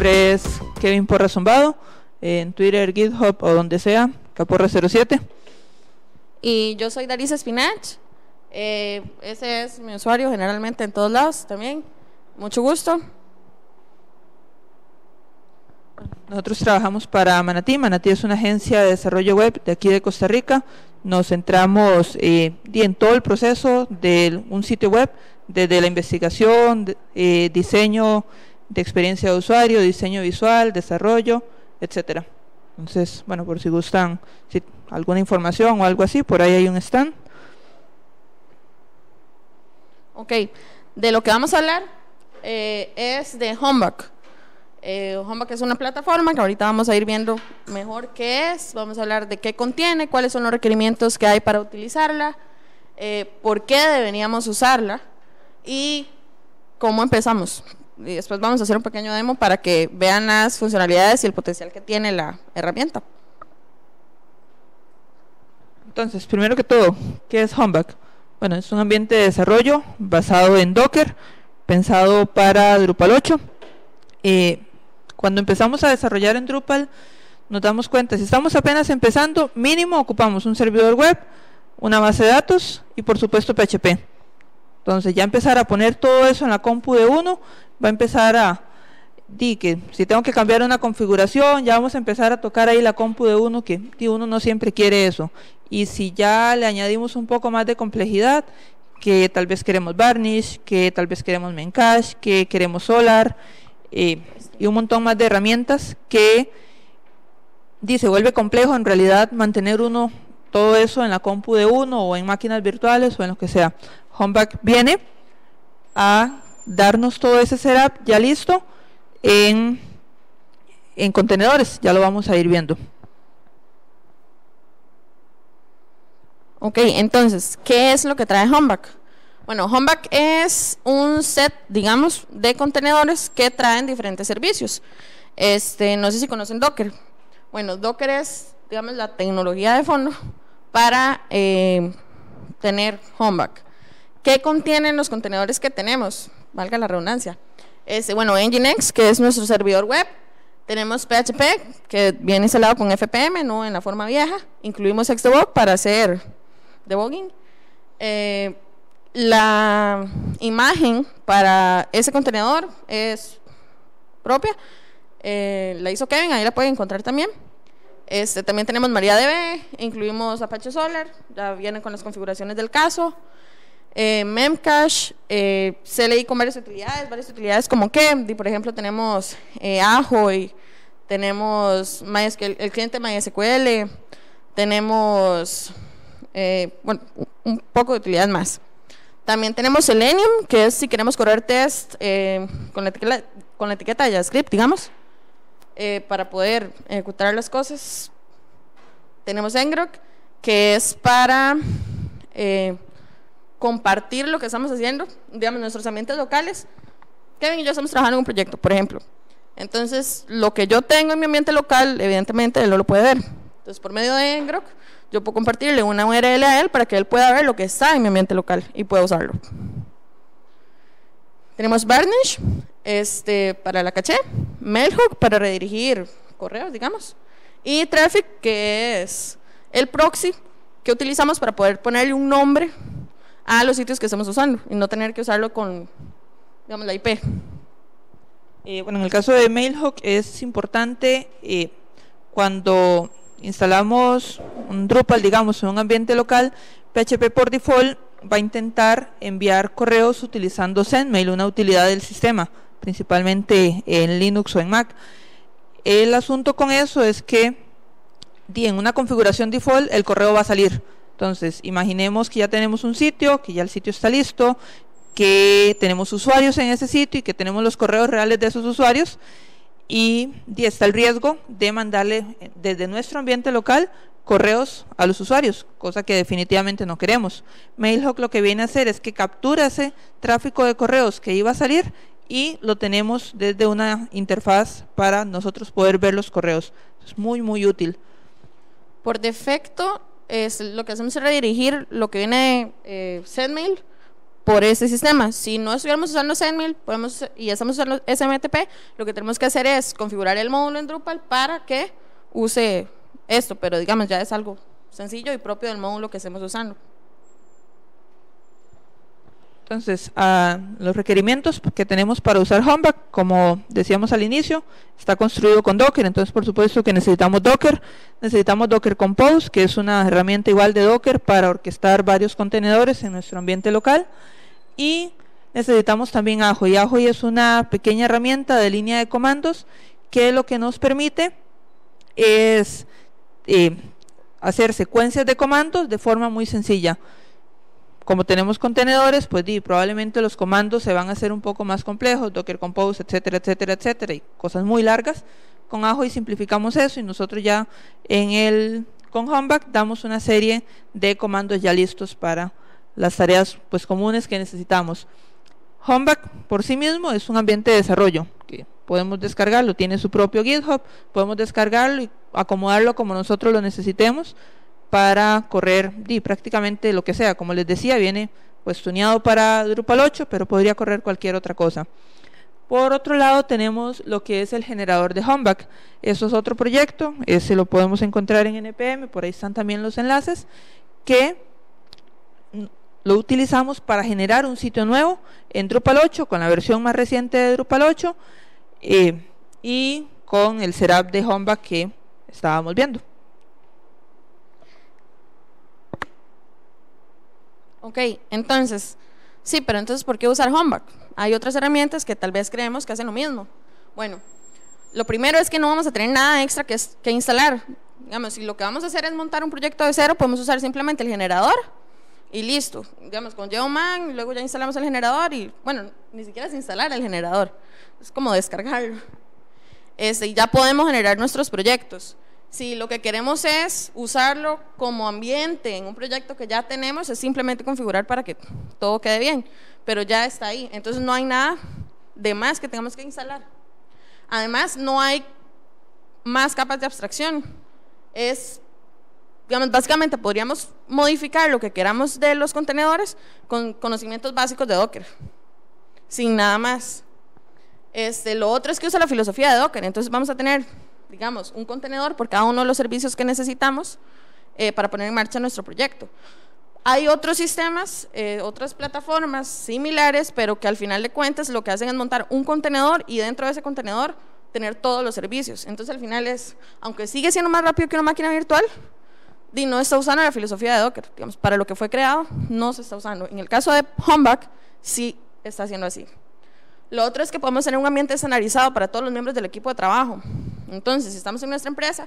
nombre es Kevin Porra Zumbado, en Twitter, GitHub o donde sea, Caporra07. Y yo soy Darisa Spinach, ese es mi usuario generalmente en todos lados también. Mucho gusto. Nosotros trabajamos para Manatí. Manatí es una agencia de desarrollo web de aquí de Costa Rica. Nos centramos en todo el proceso de un sitio web, desde la investigación, diseño de experiencia de usuario, diseño visual, desarrollo, etcétera. Entonces, bueno, por si gustan alguna información o algo así, por ahí hay un stand. Ok, de lo que vamos a hablar es de Homebug. Homebug es una plataforma que ahorita vamos a ir viendo mejor qué es. Vamos a hablar de qué contiene, cuáles son los requerimientos que hay para utilizarla, por qué deberíamos usarla y cómo empezamos. Y después vamos a hacer un pequeño demo para que vean las funcionalidades y el potencial que tiene la herramienta. Entonces, primero que todo, ¿qué es Homebug? Bueno, es un ambiente de desarrollo basado en Docker, pensado para Drupal 8. Cuando empezamos a desarrollar en Drupal, nos damos cuenta, si estamos apenas empezando, mínimo ocupamos un servidor web, una base de datos y por supuesto PHP. Entonces ya empezar a poner todo eso en la compu de uno, va a empezar a, que si tengo que cambiar una configuración, ya vamos a empezar a tocar ahí la compu de uno, que uno no siempre quiere eso. Y si ya le añadimos un poco más de complejidad, que tal vez queremos Varnish, que tal vez queremos Memcache, que queremos Solar, y un montón más de herramientas que se vuelve complejo en realidad mantener uno todo eso en la compu de uno o en máquinas virtuales o en lo que sea. Homebug viene a darnos todo ese setup ya listo en contenedores, ya lo vamos a ir viendo. Ok, entonces, ¿qué es lo que trae Homebug? Bueno, Homebug es un set, digamos, de contenedores que traen diferentes servicios. No sé si conocen Docker. Bueno, Docker es, digamos, la tecnología de fondo para tener Homebug. ¿Qué contienen los contenedores que tenemos? Valga la redundancia. Bueno, Nginx, que es nuestro servidor web. Tenemos PHP, que viene instalado con FPM, no en la forma vieja. Incluimos Xdebug para hacer debugging. La imagen para ese contenedor es propia, la hizo Kevin, ahí la pueden encontrar también. También tenemos MariaDB, incluimos Apache Solar, ya viene con las configuraciones del caso. Memcache, CLI con varias utilidades como que, por ejemplo, tenemos Ajo y tenemos el cliente MySQL, tenemos bueno, un poco de utilidades más. También tenemos Selenium, que es si queremos correr test con la etiqueta de JavaScript, digamos, para poder ejecutar las cosas. Tenemos Ngrok, que es para compartir lo que estamos haciendo, digamos, nuestros ambientes locales. Kevin y yo estamos trabajando en un proyecto, por ejemplo. Entonces, lo que yo tengo en mi ambiente local, evidentemente, él no lo puede ver. Entonces, por medio de Ngrok, yo puedo compartirle una URL a él para que él pueda ver lo que está en mi ambiente local y pueda usarlo. Tenemos Varnish, para la caché, Mailhook para redirigir correos, digamos, y Traffic, que es el proxy que utilizamos para poder ponerle un nombre a los sitios que estamos usando y no tener que usarlo con, digamos, la IP. Bueno, en el caso de Mailhook es importante cuando instalamos un Drupal, digamos, en un ambiente local, PHP por default va a intentar enviar correos utilizando Sendmail, una utilidad del sistema, principalmente en Linux o en Mac. El asunto con eso es que en una configuración default el correo va a salir. Entonces, imaginemos que ya tenemos un sitio, que ya el sitio está listo, que tenemos usuarios en ese sitio y que tenemos los correos reales de esos usuarios, y está el riesgo de mandarle desde nuestro ambiente local correos a los usuarios, cosa que definitivamente no queremos. Mailhook lo que viene a hacer es que captura ese tráfico de correos que iba a salir y lo tenemos desde una interfaz para nosotros poder ver los correos. Es muy muy útil. Por defecto, lo que hacemos es redirigir lo que viene Sendmail por ese sistema. Si no estuviéramos usando Zenmail y estamos usando SMTP, lo que tenemos que hacer es configurar el módulo en Drupal para que use esto, pero digamos ya es algo sencillo y propio del módulo que estemos usando. Entonces, los requerimientos que tenemos para usar Homebug, como decíamos al inicio, está construido con Docker. Entonces, por supuesto que necesitamos Docker Compose, que es una herramienta igual de Docker para orquestar varios contenedores en nuestro ambiente local, y necesitamos también Ahoy. Ahoy es una pequeña herramienta de línea de comandos que lo que nos permite es hacer secuencias de comandos de forma muy sencilla. Como tenemos contenedores, pues probablemente los comandos se van a hacer un poco más complejos, Docker Compose, etcétera, etcétera, etcétera, y cosas muy largas. Con Ahoy simplificamos eso, y nosotros ya con Homebug damos una serie de comandos ya listos para las tareas pues comunes que necesitamos. Homebug por sí mismo es un ambiente de desarrollo que podemos descargarlo, tiene su propio GitHub, podemos descargarlo y acomodarlo como nosotros lo necesitemos para correr prácticamente lo que sea. Como les decía, viene pues tuneado para Drupal 8, pero podría correr cualquier otra cosa. Por otro lado tenemos lo que es el generador de Homebug. Eso es otro proyecto, ese lo podemos encontrar en NPM, por ahí están también los enlaces, que lo utilizamos para generar un sitio nuevo en Drupal 8, con la versión más reciente de Drupal 8, y con el setup de Homebug que estábamos viendo. Ok, entonces, sí, pero entonces, ¿por qué usar Homebug? Hay otras herramientas que tal vez creemos que hacen lo mismo. Bueno, lo primero es que no vamos a tener nada extra que instalar. Digamos, si lo que vamos a hacer es montar un proyecto de cero, podemos usar simplemente el generador y listo. Digamos, con Geoman, luego ya instalamos el generador y, bueno, ni siquiera es instalar el generador, es como descargarlo. Y ya podemos generar nuestros proyectos. Si lo que queremos es usarlo como ambiente en un proyecto que ya tenemos, es simplemente configurar para que todo quede bien, pero ya está ahí, entonces no hay nada de más que tengamos que instalar. Además, no hay más capas de abstracción. Digamos, básicamente podríamos modificar lo que queramos de los contenedores con conocimientos básicos de Docker, sin nada más. Lo otro es que usa la filosofía de Docker, entonces vamos a tener, digamos, un contenedor por cada uno de los servicios que necesitamos para poner en marcha nuestro proyecto. Hay otros sistemas, otras plataformas similares, pero que al final de cuentas lo que hacen es montar un contenedor y dentro de ese contenedor tener todos los servicios. Entonces al final aunque sigue siendo más rápido que una máquina virtual, no está usando la filosofía de Docker. Digamos, para lo que fue creado no se está usando. En el caso de Homebug sí está haciendo así. Lo otro es que podemos tener un ambiente estandarizado para todos los miembros del equipo de trabajo. Entonces, si estamos en nuestra empresa,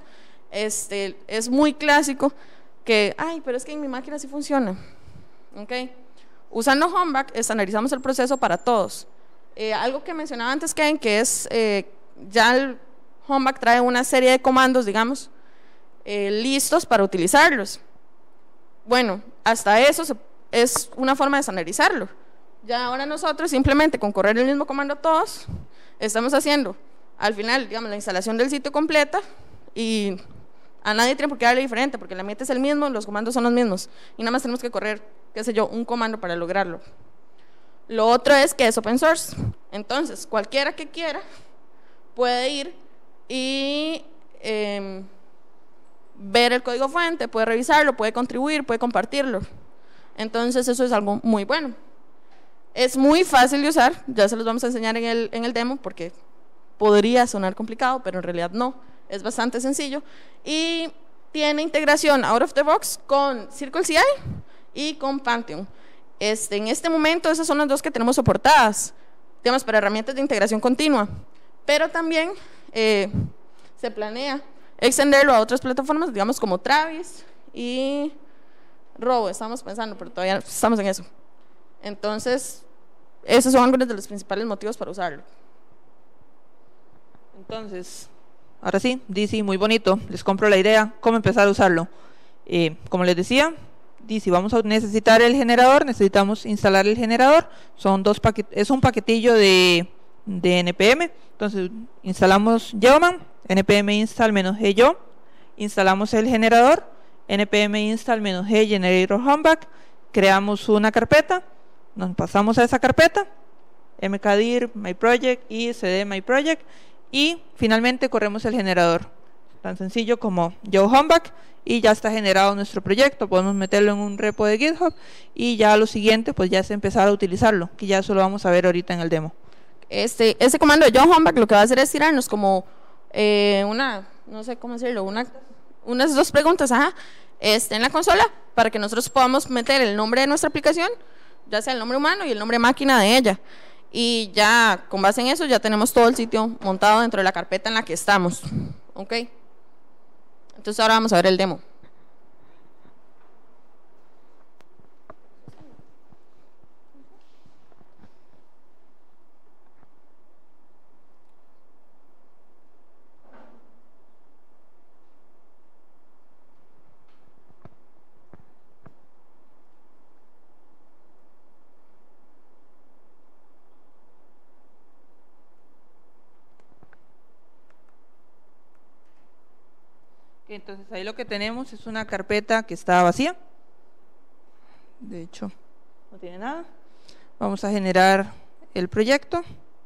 es muy clásico que, pero es que en mi máquina sí funciona. ¿Okay? Usando Homebug, estandarizamos el proceso para todos. Algo que mencionaba antes, Kevin, que es, ya el Homebug trae una serie de comandos, digamos, listos para utilizarlos. Bueno, hasta eso es una forma de estandarizarlo. Ya ahora nosotros simplemente con correr el mismo comando a todos, estamos haciendo al final, digamos, la instalación del sitio completa y a nadie tiene por qué darle diferente porque el ambiente es el mismo, los comandos son los mismos y nada más tenemos que correr, qué sé yo, un comando para lograrlo. Lo otro es que es open source, entonces cualquiera que quiera puede ir y ver el código fuente, puede revisarlo, puede contribuir, puede compartirlo. Entonces eso es algo muy bueno. Es muy fácil de usar, ya se los vamos a enseñar en el demo porque podría sonar complicado, pero en realidad no, es bastante sencillo y tiene integración out of the box con CircleCI y con Pantheon. En este momento esas son las dos que tenemos soportadas, digamos, para herramientas de integración continua, pero también se planea extenderlo a otras plataformas, digamos como Travis y Robo, estamos pensando, pero todavía estamos en eso. Entonces, esos son algunos de los principales motivos para usarlo. Entonces, ahora sí, DC, muy bonito, les compro la idea, cómo empezar a usarlo. Como les decía, DC, vamos a necesitar el generador, necesitamos instalar el generador, es un paquetillo de NPM, entonces instalamos Geoman, npm install -g instalamos el generador, npm install -g generator Homebug, creamos una carpeta nos pasamos a esa carpeta, mkdir myproject y cd myproject, y finalmente corremos el generador, tan sencillo como Joe Humbug, y ya está generado nuestro proyecto. Podemos meterlo en un repo de GitHub y ya lo siguiente pues ya es empezar a utilizarlo, que ya eso lo vamos a ver ahorita en el demo. Este comando de Joe Humbug lo que va a hacer es tirarnos como no sé cómo decirlo, unas dos preguntas en la consola para que nosotros podamos meter el nombre de nuestra aplicación, ya sea el nombre humano y el nombre máquina de ella. Y ya con base en eso ya tenemos todo el sitio montado dentro de la carpeta en la que estamos. ¿Ok? Entonces ahora vamos a ver el demo. Entonces ahí lo que tenemos es una carpeta que está vacía, de hecho no tiene nada. Vamos a generar el proyecto.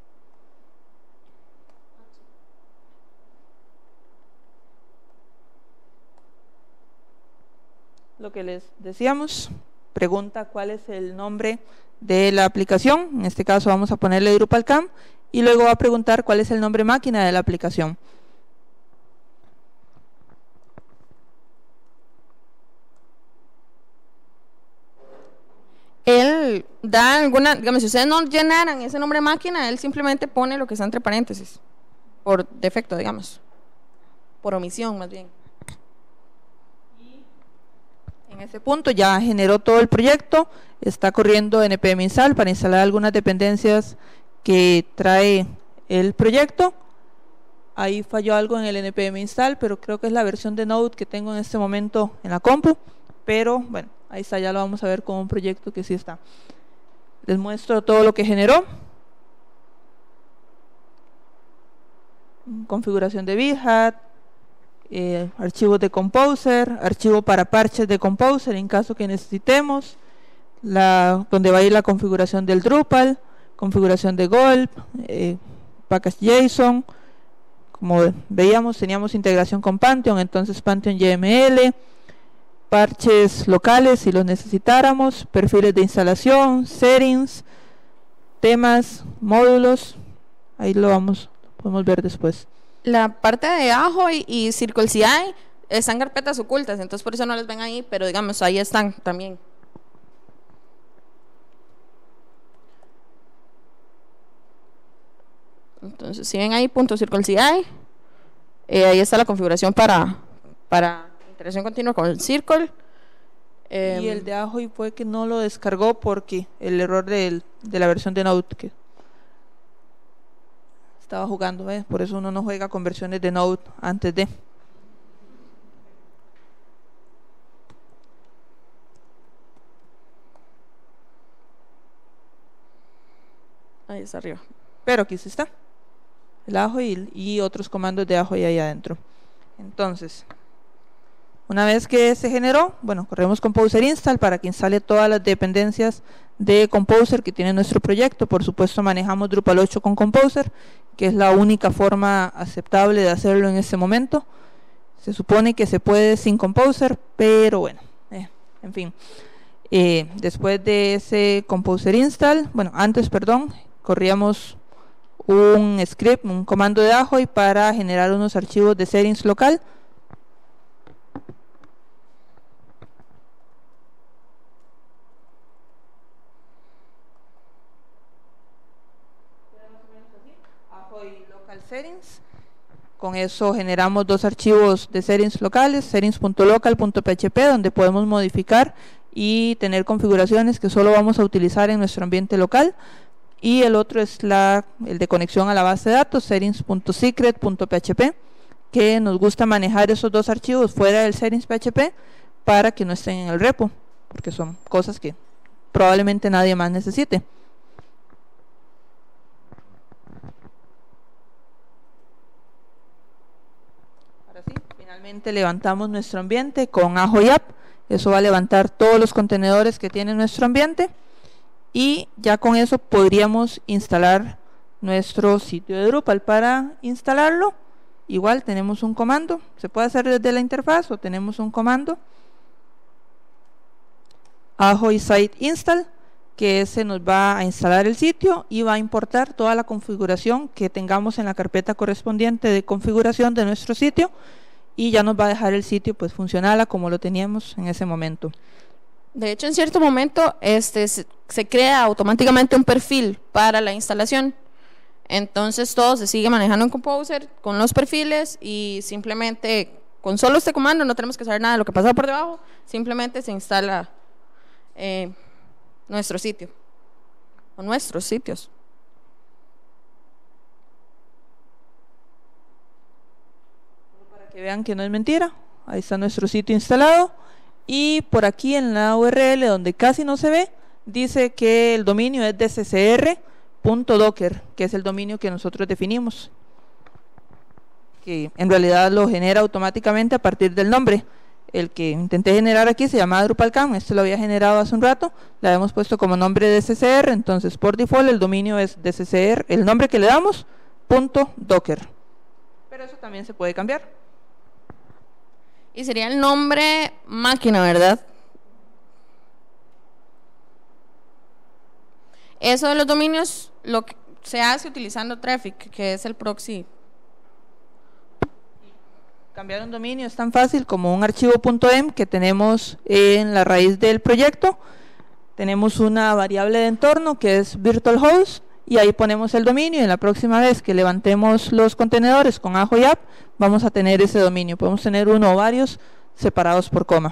Lo que les decíamos, pregunta cuál es el nombre de la aplicación, en este caso vamos a ponerle DrupalCamp, y luego va a preguntar cuál es el nombre máquina de la aplicación. Él da alguna, digamos, si ustedes no llenaran ese nombre máquina, él simplemente pone lo que está entre paréntesis, por defecto, digamos, por omisión más bien. En ese punto ya generó todo el proyecto, está corriendo npm install para instalar algunas dependencias que trae el proyecto. Ahí falló algo en el npm install, pero creo que es la versión de Node que tengo en este momento en la compu, pero bueno, ahí está, ya lo vamos a ver con un proyecto que sí está. Les muestro todo lo que generó. Configuración de Beahat, archivos de Composer, archivo para parches de Composer en caso que necesitemos, donde va a ir la configuración del Drupal, configuración de Gulp, package JSON. Como veíamos, teníamos integración con Pantheon, entonces Pantheon YML, parches locales si los necesitáramos, perfiles de instalación, settings, temas, módulos. Ahí podemos ver después. La parte de Ajo y CircleCI están carpetas ocultas, entonces por eso no las ven ahí, pero digamos ahí están también. Entonces si ven ahí .circleci, ahí está la configuración para interacción continua con el Circle. Y el de Ajo fue que no lo descargó porque el error de la versión de Node que estaba jugando, por eso uno no juega con versiones de Node antes de. Ahí está arriba. Pero aquí sí está el Ajo y otros comandos de Ajo ahí adentro. Entonces, una vez que se generó, bueno, corremos Composer install para que instale todas las dependencias de Composer que tiene nuestro proyecto. Por supuesto manejamos Drupal 8 con Composer, que es la única forma aceptable de hacerlo en este momento. Se supone que se puede sin Composer, pero bueno, en fin. Después de ese Composer install, corríamos un script, un comando de Ajo para generar unos archivos de settings local. Settings. Con eso generamos dos archivos de settings locales, settings.local.php, donde podemos modificar y tener configuraciones que solo vamos a utilizar en nuestro ambiente local. Y el otro es el de conexión a la base de datos, settings.secret.php, que nos gusta manejar esos dos archivos fuera del settings.php para que no estén en el repo, porque son cosas que probablemente nadie más necesite. Finalmente levantamos nuestro ambiente con Ajo y App. Eso va a levantar todos los contenedores que tiene nuestro ambiente y ya con eso podríamos instalar nuestro sitio de Drupal. Para instalarlo, igual tenemos un comando, se puede hacer desde la interfaz o tenemos un comando ahoy site install, que ese nos va a instalar el sitio y va a importar toda la configuración que tengamos en la carpeta correspondiente de configuración de nuestro sitio, y ya nos va a dejar el sitio pues funcional a como lo teníamos en ese momento. De hecho, en cierto momento se crea automáticamente un perfil para la instalación. Entonces todo se sigue manejando en Composer con los perfiles, y simplemente con solo este comando no tenemos que saber nada de lo que pasa por debajo, simplemente se instala nuestro sitio o nuestros sitios. Para que vean que no es mentira, ahí está nuestro sitio instalado, y por aquí en la URL donde casi no se ve, dice que el dominio es dccr.docker, que es el dominio que nosotros definimos, que en realidad lo genera automáticamente a partir del nombre. El que intenté generar aquí se llama DrupalCamp, este lo había generado hace un rato, le habíamos puesto como nombre DCCR, entonces por default el dominio es DCCR, el nombre que le damos, .docker. Pero eso también se puede cambiar. Y sería el nombre máquina, ¿verdad? Eso de los dominios lo que se hace utilizando Traffic, que es el proxy. Cambiar un dominio es tan fácil como un archivo .em que tenemos en la raíz del proyecto. Tenemos una variable de entorno que es virtualhost, y ahí ponemos el dominio, y la próxima vez que levantemos los contenedores con Ahoy App vamos a tener ese dominio. Podemos tener uno o varios separados por coma.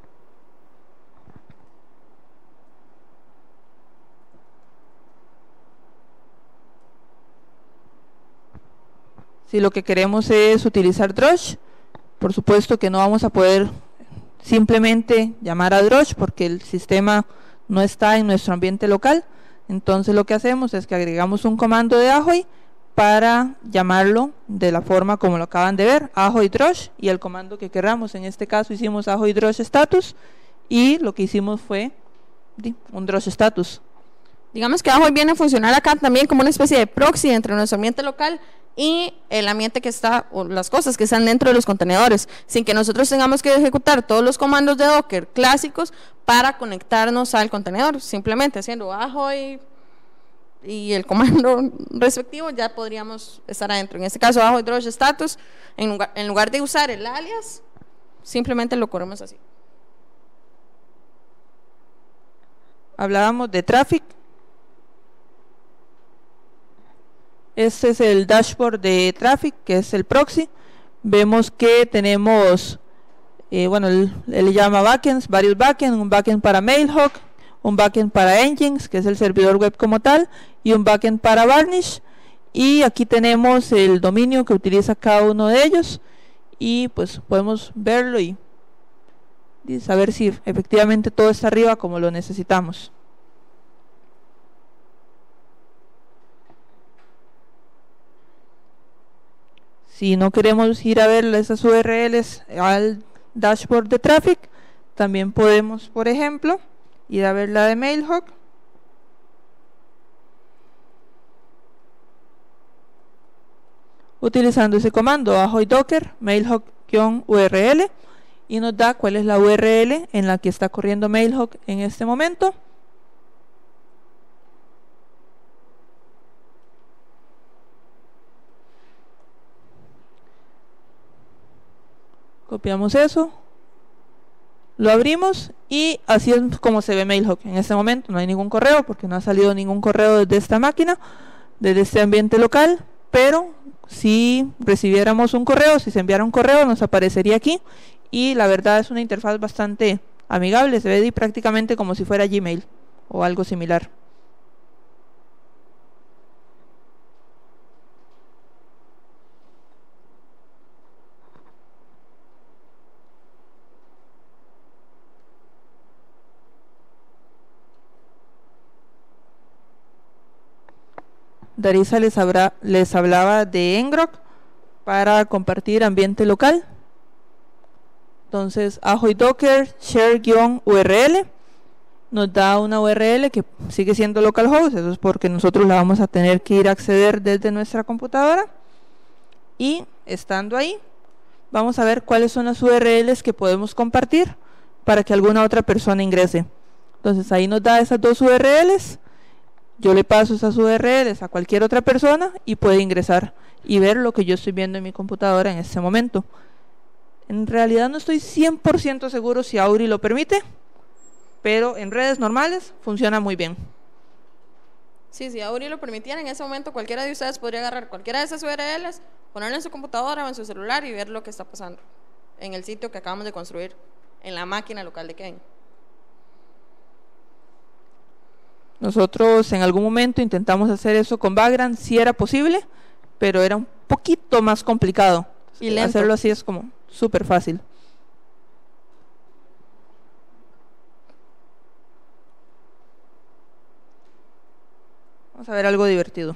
Si lo que queremos es utilizar Drush, por supuesto que no vamos a poder simplemente llamar a Drush porque el sistema no está en nuestro ambiente local. Entonces lo que hacemos es que agregamos un comando de Ahoy para llamarlo de la forma como lo acaban de ver, Ahoy Drush, y el comando que queramos. En este caso hicimos Ahoy Drush status, y lo que hicimos fue un Drush status. Digamos que Ahoy viene a funcionar acá también como una especie de proxy entre nuestro ambiente local y el ambiente que está, o las cosas que están dentro de los contenedores, sin que nosotros tengamos que ejecutar todos los comandos de Docker clásicos para conectarnos al contenedor. Simplemente haciendo Ahoy y el comando respectivo ya podríamos estar adentro. En este caso Ahoy Drush status, en lugar de usar el alias, simplemente lo corremos así. Hablábamos de Traffic. Este es el dashboard de Traffic, que es el proxy. Vemos que tenemos, él le llama backends, varios backends, un backend para Mailhawk, un backend para Nginx, que es el servidor web como tal, y un backend para Varnish. Y aquí tenemos el dominio que utiliza cada uno de ellos, y pues podemos verlo y saber si efectivamente todo está arriba como lo necesitamos. Si no queremos ir a ver esas URLs al dashboard de Traffic, también podemos, por ejemplo, ir a ver la de Mailhawk. Utilizando ese comando ahoy docker mailhawk-url, y nos da cuál es la URL en la que está corriendo Mailhawk en este momento. Copiamos eso, lo abrimos, y así es como se ve Mailhawk en este momento. No hay ningún correo porque no ha salido ningún correo desde esta máquina, desde este ambiente local, pero si recibiéramos un correo, si se enviara un correo, nos aparecería aquí, y la verdad es una interfaz bastante amigable, se ve prácticamente como si fuera Gmail o algo similar. Darisa les hablaba de Ngrok para compartir ambiente local. Entonces, ahoy docker share-url, nos da una URL que sigue siendo localhost, eso es porque nosotros la vamos a tener que ir a acceder desde nuestra computadora, y estando ahí vamos a ver cuáles son las URLs que podemos compartir para que alguna otra persona ingrese. Entonces ahí nos da esas dos URLs, yo le paso esas URLs a cualquier otra persona y puede ingresar y ver lo que yo estoy viendo en mi computadora en este momento. En realidad no estoy 100% seguro si Auri lo permite, pero en redes normales funciona muy bien. Sí, si Auri lo permitiera, en ese momento cualquiera de ustedes podría agarrar cualquiera de esas URLs, ponerla en su computadora o en su celular y ver lo que está pasando en el sitio que acabamos de construir, en la máquina local de Kevin. Nosotros en algún momento intentamos hacer eso con Vagrant, si era posible, pero era un poquito más complicado. Y lento. Hacerlo así es como súper fácil. Vamos a ver algo divertido.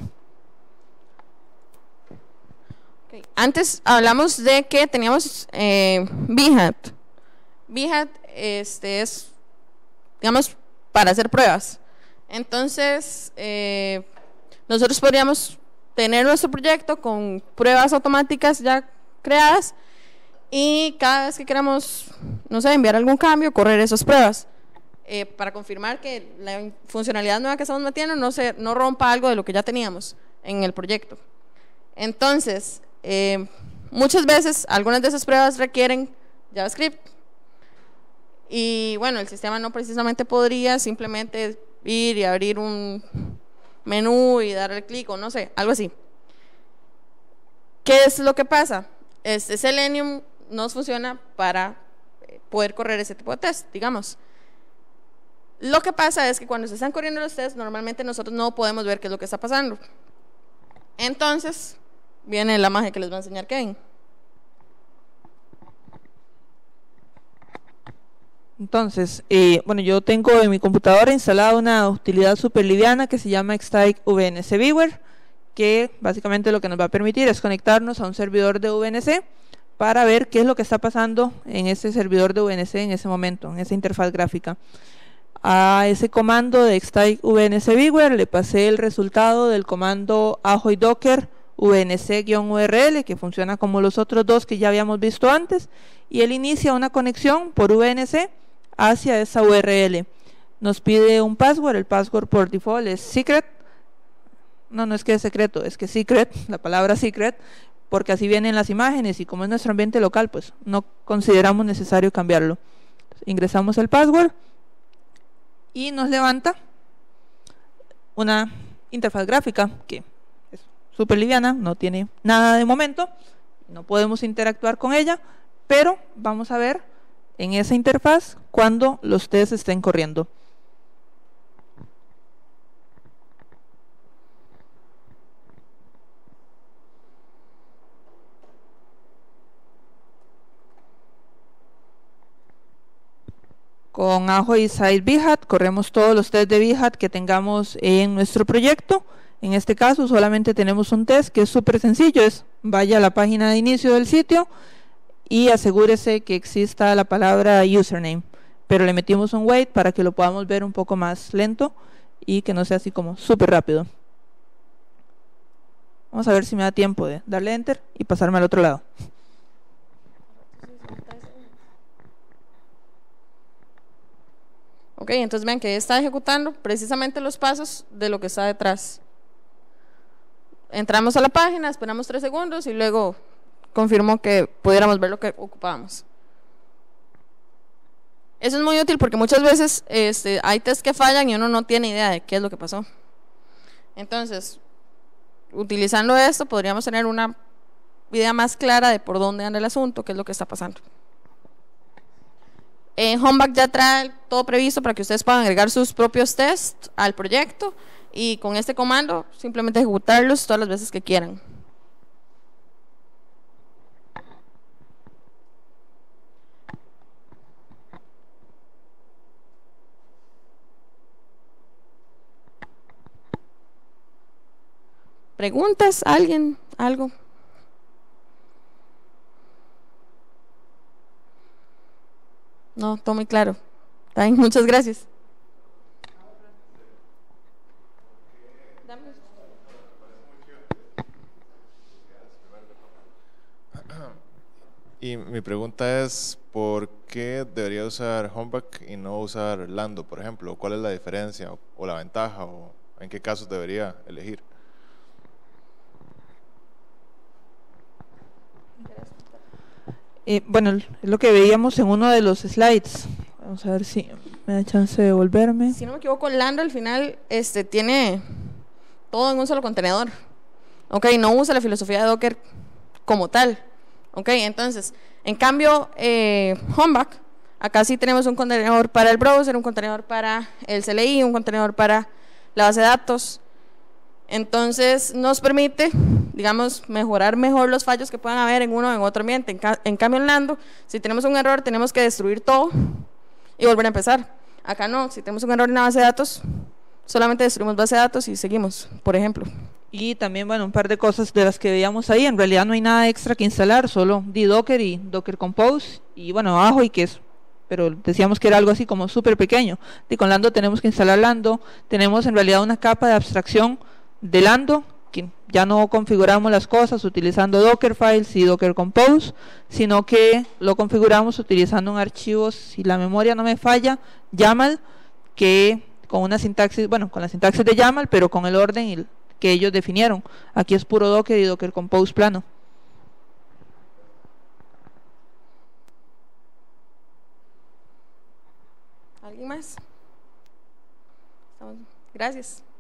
Okay. Antes hablamos de que teníamos Behat. Behat es, digamos, para hacer pruebas. Entonces, nosotros podríamos tener nuestro proyecto con pruebas automáticas ya creadas y cada vez que queramos, no sé, enviar algún cambio, correr esas pruebas para confirmar que la funcionalidad nueva que estamos metiendo no rompa algo de lo que ya teníamos en el proyecto. Entonces, muchas veces algunas de esas pruebas requieren JavaScript y bueno, el sistema no precisamente podría simplemente ir y abrir un menú y darle clic o no sé, algo así. ¿Qué es lo que pasa? Selenium nos funciona para poder correr ese tipo de test, digamos. Lo que pasa es que cuando se están corriendo los tests, normalmente nosotros no podemos ver qué es lo que está pasando. Entonces, viene la magia que les va a enseñar Kevin. Entonces, bueno, yo tengo en mi computadora instalada una utilidad súper liviana que se llama Xtag VNC Viewer, que básicamente lo que nos va a permitir es conectarnos a un servidor de VNC para ver qué es lo que está pasando en ese servidor de VNC en ese momento, en esa interfaz gráfica. A ese comando de Xtag VNC Viewer le pasé el resultado del comando ahoy docker vnc-url, que funciona como los otros dos que ya habíamos visto antes, y él inicia una conexión por VNC hacia esa URL. Nos pide un password, el password por default es secret. No es que es secreto, es que secret, la palabra secret, porque así vienen las imágenes y como es nuestro ambiente local, pues no consideramos necesario cambiarlo. Ingresamos el password y nos levanta una interfaz gráfica que es súper liviana, no tiene nada de momento, no podemos interactuar con ella, pero vamos a ver en esa interfaz cuando los tests estén corriendo. Con Ahoy Site Behat corremos todos los tests de Behat que tengamos en nuestro proyecto. En este caso solamente tenemos un test que es súper sencillo, es vaya a la página de inicio del sitio y asegúrese que exista la palabra username, pero le metimos un wait para que lo podamos ver un poco más lento y que no sea así como súper rápido. Vamos a ver si me da tiempo de darle enter y pasarme al otro lado. Ok, entonces vean que está ejecutando precisamente los pasos de lo que está detrás. Entramos a la página, esperamos 3 segundos y luego confirmó que pudiéramos ver lo que ocupábamos. Eso es muy útil porque muchas veces hay tests que fallan y uno no tiene idea de qué es lo que pasó. Entonces, utilizando esto podríamos tener una idea más clara de por dónde anda el asunto, qué es lo que está pasando. Homeback ya trae todo previsto para que ustedes puedan agregar sus propios tests al proyecto y con este comando simplemente ejecutarlos todas las veces que quieran. ¿Preguntas? ¿Alguien? ¿Algo? No, todo muy claro. Muchas gracias. Y mi pregunta es, ¿por qué debería usar Humbuck y no usar Lando, por ejemplo? ¿Cuál es la diferencia o la ventaja o en qué casos debería elegir? Bueno, es lo que veíamos en uno de los slides. Vamos a ver si me da chance de volverme. Si no me equivoco, Lando al final tiene todo en un solo contenedor. Ok, no usa la filosofía de Docker como tal. Ok, entonces, en cambio, Humbuck, acá sí tenemos un contenedor para el browser, un contenedor para el CLI, un contenedor para la base de datos. Entonces, nos permite, digamos, mejorar mejor los fallos que puedan haber en uno o en otro ambiente. En cambio, en Lando, si tenemos un error, tenemos que destruir todo y volver a empezar. Acá no, si tenemos un error en la base de datos, solamente destruimos base de datos y seguimos, por ejemplo. Y también, bueno, un par de cosas de las que veíamos ahí. En realidad no hay nada extra que instalar, solo Docker y Docker Compose. Y bueno, abajo y que es, pero decíamos que era algo así como súper pequeño. Y con Lando tenemos que instalar Lando. Tenemos en realidad una capa de abstracción de Lando, que ya no configuramos las cosas utilizando Dockerfiles y Docker Compose, sino que lo configuramos utilizando un archivo, si la memoria no me falla, YAML, que con una sintaxis, bueno, con la sintaxis de YAML, pero con el orden que ellos definieron. Aquí es puro Docker y Docker Compose plano. ¿Alguien más? Gracias.